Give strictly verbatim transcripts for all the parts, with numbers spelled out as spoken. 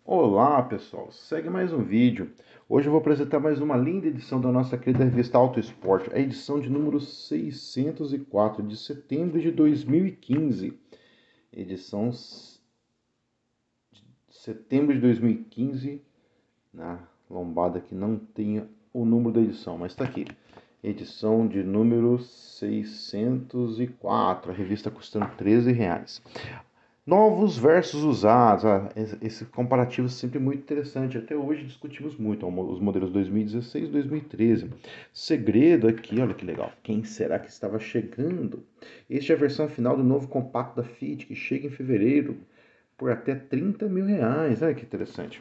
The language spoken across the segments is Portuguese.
Olá pessoal, segue mais um vídeo. Hoje eu vou apresentar mais uma linda edição da nossa querida revista Auto Esporte, a edição de número seiscentos e quatro de setembro de dois mil e quinze. Edição de setembro de dois mil e quinze, na lombada que não tem o número da edição, mas está aqui. Edição de número seiscentos e quatro, a revista custando treze reais. Novos versus usados, ah, esse comparativo é sempre muito interessante. Até hoje discutimos muito os modelos dois mil e dezesseis e dois mil e treze. Segredo aqui, olha que legal. Quem será que estava chegando? Este é a versão final do novo compacto da Fiat, que chega em fevereiro por até trinta mil reais. Olha que interessante.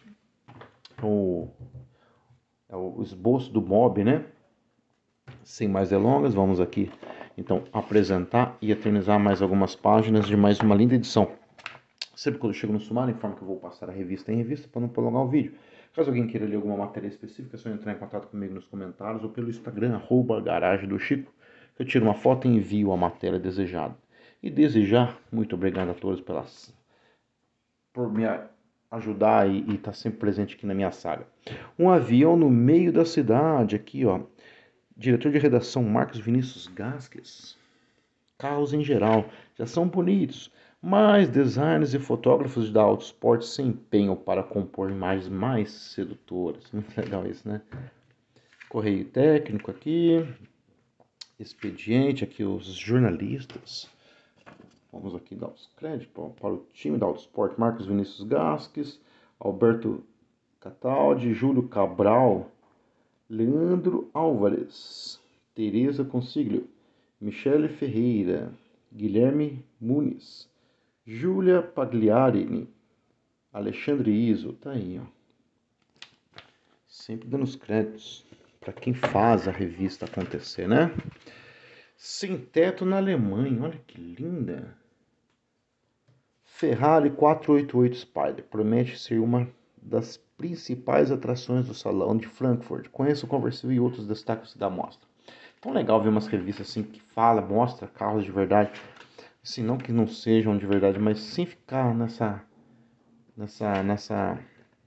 O, é o esboço do mob, né? Sem mais delongas, vamos aqui então apresentar e eternizar mais algumas páginas de mais uma linda edição. Sempre quando eu chego no sumário, informo que eu vou passar a revista em revista para não prolongar o vídeo. Caso alguém queira ler alguma matéria específica, é só entrar em contato comigo nos comentários ou pelo Instagram, arroba garagem do Chico, que eu tiro uma foto e envio a matéria desejada. E desejar, muito obrigado a todos pelas, por me ajudar e estar tá sempre presente aqui na minha saga. Um avião no meio da cidade, aqui ó, diretor de redação Marcos Vinícius Gasques. Carros em geral já são bonitos, mas designers e fotógrafos da Autosport se empenham para compor imagens mais sedutoras. Muito legal isso, né? Correio técnico aqui, expediente, aqui os jornalistas. Vamos aqui dar os créditos para o time da Autosport. Marcos Vinícius Gasques, Alberto Cataldi, Júlio Cabral, Leandro Álvares, Tereza Consiglio, Michele Ferreira, Guilherme Muniz, Júlia Pagliarini, Alexandre Iso, tá aí, ó. Sempre dando os créditos para quem faz a revista acontecer, né? Sem teto na Alemanha, olha que linda. Ferrari quatrocentos e oitenta e oito Spider promete ser uma das principais atrações do Salão de Frankfurt. Conheça o conversível e outros destaques da mostra. Tão legal ver umas revistas assim que fala, mostra carros de verdade. Assim, não que não sejam de verdade, mas sem ficar nessa nessa nessa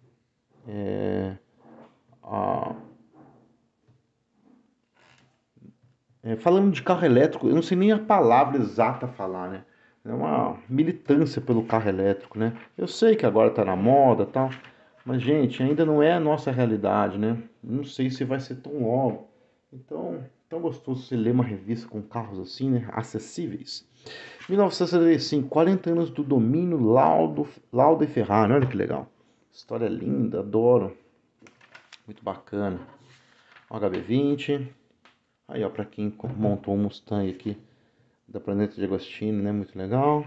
é, a, é, falando de carro elétrico, eu não sei nem a palavra exata a falar, né? É uma militância pelo carro elétrico, né? Eu sei que agora tá na moda, tal, mas gente, ainda não é a nossa realidade, né? Não sei se vai ser tão logo. Então, tão gostoso você ler uma revista com carros assim, né? Acessíveis. mil novecentos e setenta e cinco, quarenta anos do domínio Laudo, Lauda e Ferrari, olha que legal. História linda, adoro. Muito bacana. O H B vinte. Aí, ó, pra quem montou um Mustang aqui da Planeta de Agostini, né? Muito legal.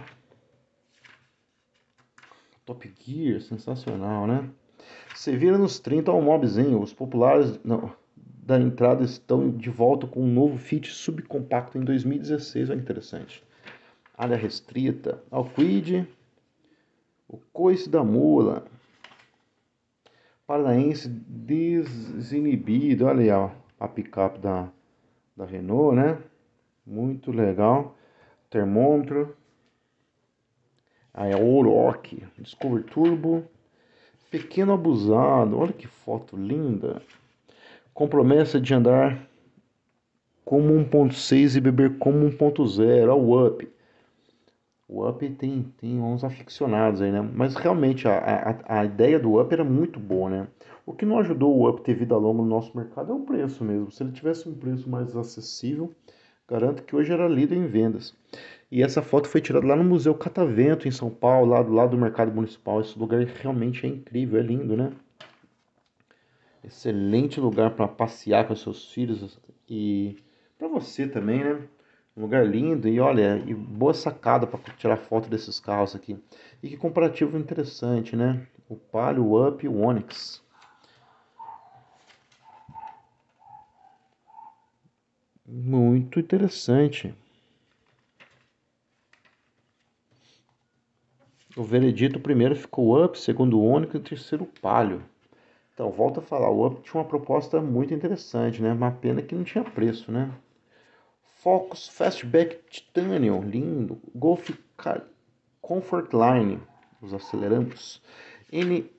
Top Gear, sensacional, né? Você vira nos trinta ao mobzinho. Os populares não, da entrada estão de volta com um novo Fit subcompacto em dois mil e dezesseis. Olha que interessante. Área restrita. Alquid. O Coice da Mula. Paranaense desinibido. Olha aí, ó, a picape da, da Renault, né? Muito legal. Termômetro. Aí a Oroch. Discovery Turbo. Pequeno abusado. Olha que foto linda. Com promessa de andar como um ponto seis e beber como um ponto zero. Olha o Up. O Up tem, tem uns aficionados aí, né? Mas realmente a, a, a ideia do Up era muito boa, né? O que não ajudou o Up ter vida longa no nosso mercado é o preço mesmo. Se ele tivesse um preço mais acessível, garanto que hoje era líder em vendas. E essa foto foi tirada lá no Museu Catavento, em São Paulo, lá do lado do Mercado Municipal. Esse lugar realmente é incrível, é lindo, né? Excelente lugar para passear com seus filhos e para você também, né? Um lugar lindo e olha, e boa sacada para tirar foto desses carros aqui. E que comparativo interessante, né? O Palio, o Up e o Onix. Muito interessante. O veredito primeiro ficou o Up, segundo o Onix e o terceiro o Palio. Então, volto a falar, o Up tinha uma proposta muito interessante, né? Uma pena que não tinha preço, né? Focus Fastback Titanium, lindo. Golf Comfort Line, os aceleramos. N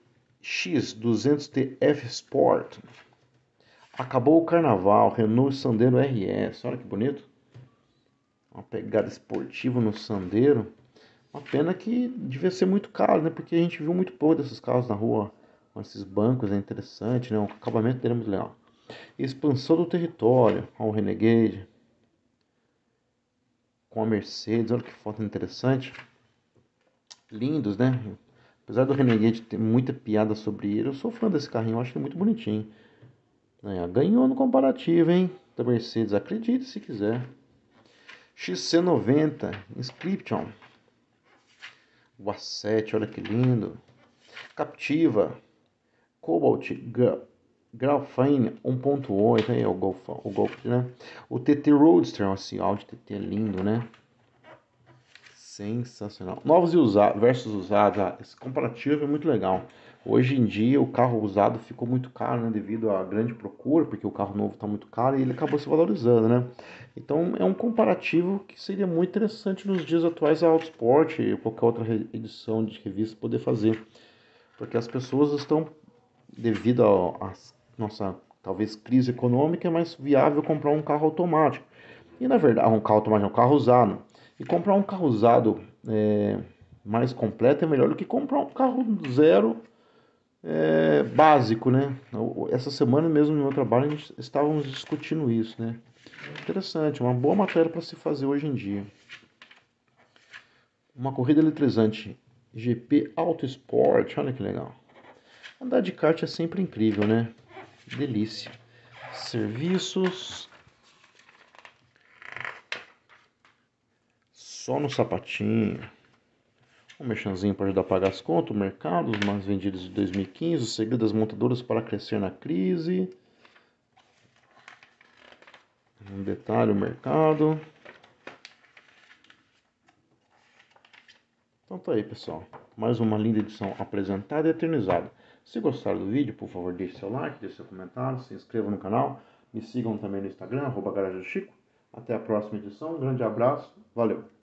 X duzentos T F Sport. Acabou o carnaval, Renault Sandero R S. Olha que bonito. Uma pegada esportiva no Sandero. Uma pena que devia ser muito caro, né? Porque a gente viu muito pouco desses carros na rua. Com esses bancos, é interessante, né? O acabamento dele é muito legal. Expansão do território. Olha o Renegade. Com a Mercedes. Olha que foto interessante. Lindos, né? Apesar do Renegade ter muita piada sobre ele, eu sou fã desse carrinho. Eu acho ele muito bonitinho. É, ganhou no comparativo, hein? Da Mercedes. Acredite se quiser. X C noventa Inscription. O A sete, olha que lindo. Captiva. Cobalt Graphene um ponto oito, aí é o Golf, o Golf, né? O T T Roadster, esse Audi T T é lindo, né? Sensacional. Novos e usados versus usados, ah, esse comparativo é muito legal. Hoje em dia o carro usado ficou muito caro, né, devido à grande procura, porque o carro novo está muito caro e ele acabou se valorizando, né? Então é um comparativo que seria muito interessante nos dias atuais a Autosport e qualquer outra edição de revista poder fazer, porque as pessoas estão, devido à nossa talvez crise econômica, é mais viável comprar um carro automático. E na verdade, um carro automático, um carro usado. E comprar um carro usado é, mais completo é melhor do que comprar um carro zero é, básico, né? Essa semana mesmo no meu trabalho a gente estávamos discutindo isso, né? Interessante, uma boa matéria para se fazer hoje em dia. Uma corrida eletrizante, G P Auto Sport, olha que legal. Andar de kart é sempre incrível, né? Delícia. Serviços. Só no sapatinho. Um merchanzinho para ajudar a pagar as contas, o mercado, os mais vendidos de dois mil e quinze, o segredo das montadoras para crescer na crise. Um detalhe, o mercado. Então tá aí, pessoal. Mais uma linda edição apresentada e eternizada. Se gostaram do vídeo, por favor, deixe seu like, deixe seu comentário, se inscreva no canal. Me sigam também no Instagram, arroba Garagem do Chico. Até a próxima edição. Um grande abraço. Valeu!